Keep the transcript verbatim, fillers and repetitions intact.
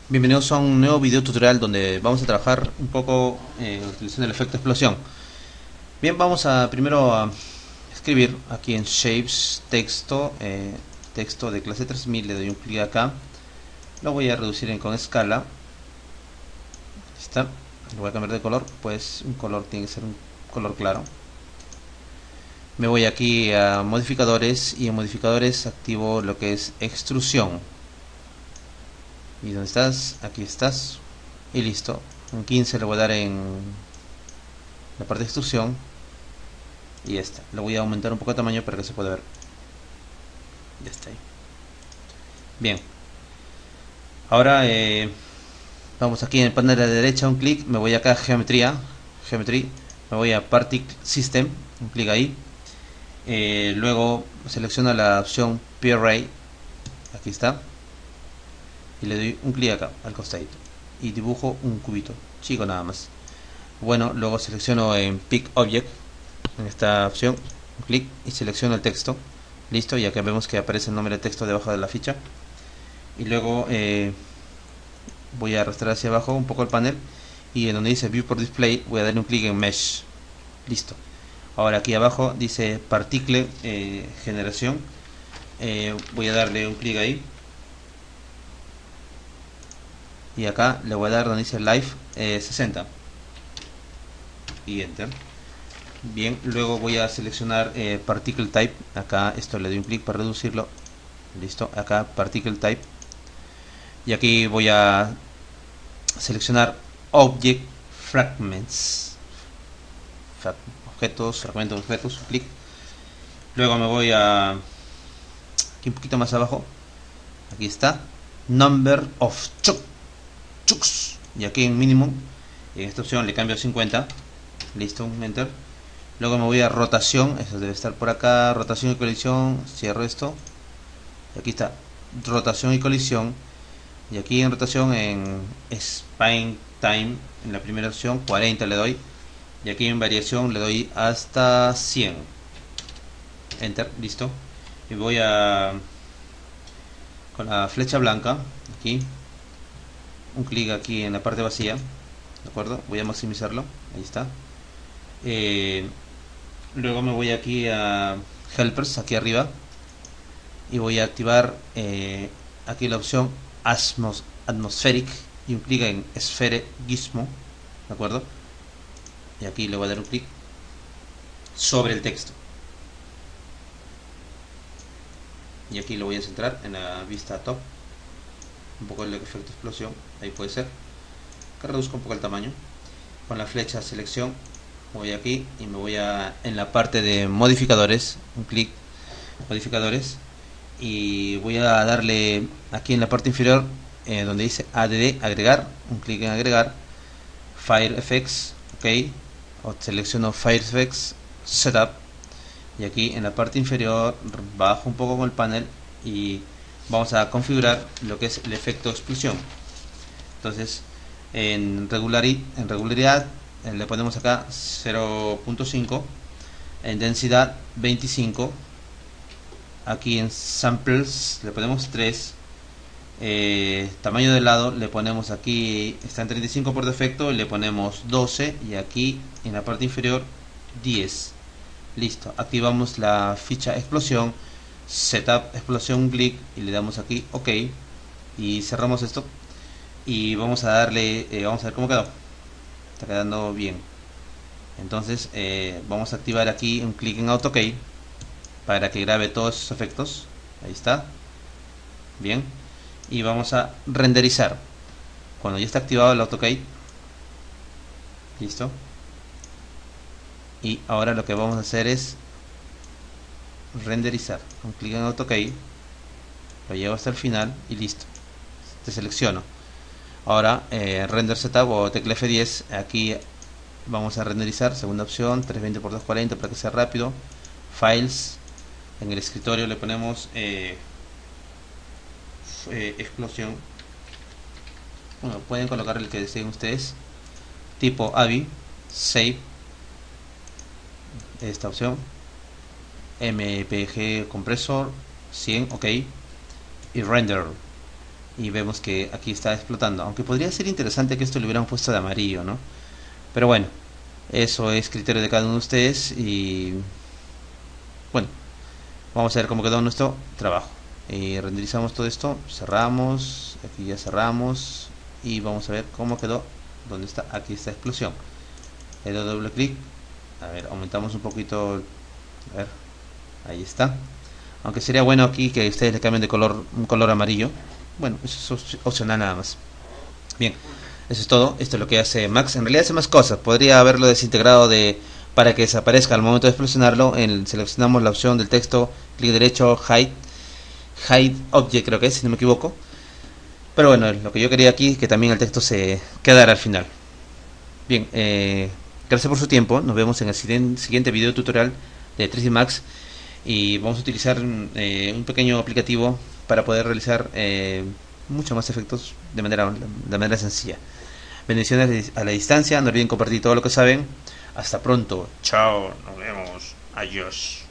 Bienvenidos a un nuevo video tutorial donde vamos a trabajar un poco eh, utilizando el efecto explosión. Bien, vamos a primero a escribir aquí en Shapes texto, eh, texto de clase tres mil, le doy un clic acá, lo voy a reducir en con escala. Ahí está, lo voy a cambiar de color, pues un color tiene que ser un color claro. Me voy aquí a modificadores y en modificadores activo lo que es extrusión. ¿Y dónde estás? Aquí estás. Y listo. Un quince le voy a dar en la parte de extrusión. Y ya está. Le voy a aumentar un poco de tamaño para que se pueda ver. Ya está ahí. Bien. Ahora eh, vamos aquí en el panel de la derecha, un clic. Me voy acá a geometría. Geometry. Me voy a Particle System. Un clic ahí. Eh, luego selecciono la opción P-Array. Aquí está. Y le doy un clic acá al costadito y dibujo un cubito chico nada más. Bueno, luego selecciono en Pick Object, en esta opción, un clic y selecciono el texto. Listo, ya que vemos que aparece el nombre de texto debajo de la ficha. Y luego eh, voy a arrastrar hacia abajo un poco el panel y en donde dice View por Display voy a darle un clic en Mesh. Listo. Ahora aquí abajo dice Particle eh, Generación. Eh, voy a darle un clic ahí. Y acá le voy a dar donde dice Live eh, sesenta y Enter. Bien, luego voy a seleccionar eh, Particle Type. Acá esto le doy un clic para reducirlo. Listo, acá Particle Type. Y aquí voy a seleccionar Object Fragments. Fra objetos, fragmentos de objetos, un clic. Luego me voy a aquí un poquito más abajo. Aquí está Number of Chunks. Y aquí en minimum, en esta opción le cambio a cincuenta. Listo, un enter. Luego me voy a rotación, eso debe estar por acá, rotación y colisión, cierro esto. Y aquí está, rotación y colisión. Y aquí en rotación, en Spine Time, en la primera opción, cuarenta le doy. Y aquí en variación le doy hasta cien. Enter, listo. Y voy a, con la flecha blanca, aquí, un clic aquí en la parte vacía, de acuerdo, voy a maximizarlo, ahí está. Eh, luego me voy aquí a Helpers, aquí arriba, y voy a activar eh, aquí la opción Atmos Atmospheric y un clic en Sphere Gizmo, de acuerdo, y aquí le voy a dar un clic sobre el texto y aquí lo voy a centrar en la vista top. Un poco el efecto explosión, ahí puede ser que reduzca un poco el tamaño. Con la flecha selección voy aquí y me voy a en la parte de modificadores, un clic modificadores, y voy a darle aquí en la parte inferior eh, donde dice add, agregar, un clic en agregar, Fire Effects, ok, o selecciono Fire Effects Setup, y aquí en la parte inferior bajo un poco con el panel y vamos a configurar lo que es el efecto explosión. Entonces en, regulari, en regularidad eh, le ponemos acá cero punto cinco, en densidad veinticinco, aquí en samples le ponemos tres, eh, tamaño de lado le ponemos aquí, está en treinta y cinco por defecto, le ponemos doce y aquí en la parte inferior diez. Listo, activamos la ficha explosión, setup explosión, clic y le damos aquí ok y cerramos esto y vamos a darle eh, vamos a ver cómo quedó. Está quedando bien. Entonces eh, vamos a activar aquí un clic en AutoKey para que grabe todos esos efectos. Ahí está, bien, y vamos a renderizar cuando ya está activado el AutoKey. Listo, y ahora lo que vamos a hacer es renderizar, un clic en AutoKey, lo llevo hasta el final y listo, te selecciono. Ahora eh, render setup o tecla F diez, aquí vamos a renderizar, segunda opción, trescientos veinte por doscientos cuarenta para que sea rápido. Files, en el escritorio le ponemos eh, eh, explosión, bueno, pueden colocar el que deseen ustedes, tipo A V I, save, esta opción, M P G compresor cien, ok, y render. y vemos que aquí está explotando, aunque podría ser interesante que esto lo hubieran puesto de amarillo, ¿no? Pero bueno, eso es criterio de cada uno de ustedes. Y bueno, vamos a ver cómo quedó nuestro trabajo. Eh, renderizamos todo esto, cerramos, aquí ya cerramos y vamos a ver cómo quedó. ¿Dónde está? Aquí esta explosión. Le doy doble clic, a ver, aumentamos un poquito, a ver, ahí está. Aunque sería bueno aquí que ustedes le cambien de color, un color amarillo. Bueno, eso es opcional nada más. Bien, eso es todo. Esto es lo que hace Max. En realidad hace más cosas. Podría haberlo desintegrado de para que desaparezca al momento de explosionarlo. En, seleccionamos la opción del texto, clic derecho, hide, hide object creo que es, si no me equivoco. Pero bueno, lo que yo quería aquí es que también el texto se quedara al final. Bien, eh, gracias por su tiempo. Nos vemos en el siguiente video tutorial de tres D Max. Y vamos a utilizar eh, un pequeño aplicativo para poder realizar eh, muchos más efectos de manera, de manera sencilla. Bendiciones a la distancia. No olviden compartir todo lo que saben. Hasta pronto. Chao. Nos vemos. Adiós.